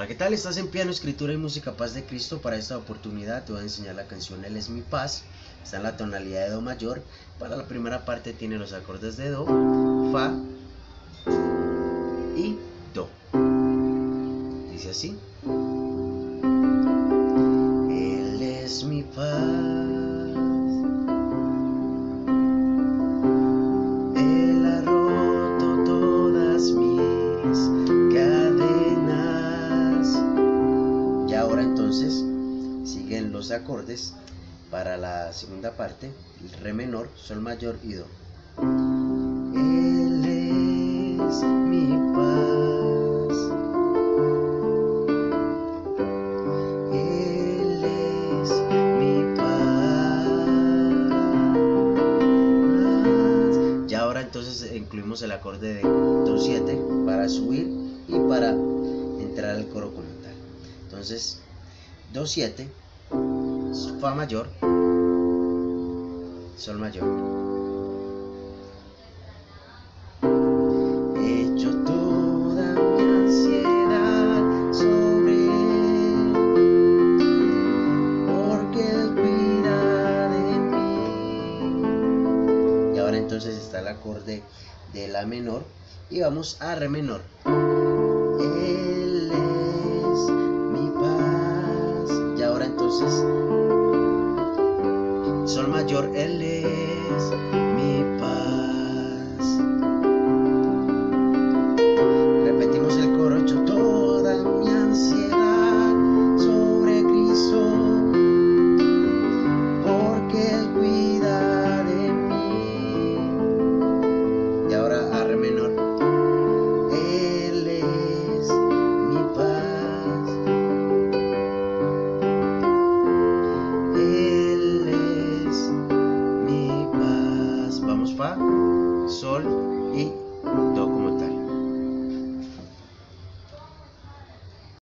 Hola, ¿qué tal? Estás en Piano, Escritura y Música Paz de Cristo. Para esta oportunidad te voy a enseñar la canción Él es mi paz. Está en la tonalidad de Do mayor. Para la primera parte tiene los acordes de Do, Fa y Do. Dice así: Él es mi paz, Él ha roto todas mis cadenas. Y ahora entonces siguen los acordes para la segunda parte: Re menor, Sol mayor y Do. Él es mi paz, Él es mi paz. Y ahora entonces incluimos el acorde de Do-7 para subir y para entrar al coro como tal. Entonces, Do-7, Fa mayor, Sol mayor. Echo toda mi ansiedad sobre Él, porque Él cuida de mí. Y ahora entonces está el acorde de La menor y vamos a Re menor. Él es mi paz. Y ahora entonces Sol mayor, Él es mi paz. Repetimos el coro: echo toda mi ansiedad sobre Cristo, porque Él cuida de mí. Y ahora a Re menor. Él es mi paz, Él es mi paz. Vamos, Fa, Sol y Do.